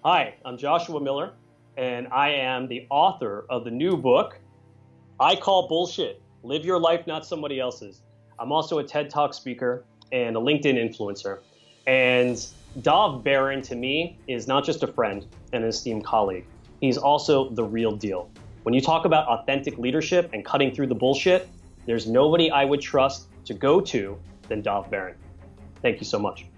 Hi, I'm Joshua Miller, and I am the author of the new book, I Call Bullshit, Live Your Life, Not Somebody Else's. I'm also a TED Talk speaker and a LinkedIn influencer. And Dov Baron, to me, is not just a friend and an esteemed colleague. He's also the real deal. When you talk about authentic leadership and cutting through the bullshit, there's nobody I would trust to go to than Dov Baron. Thank you so much.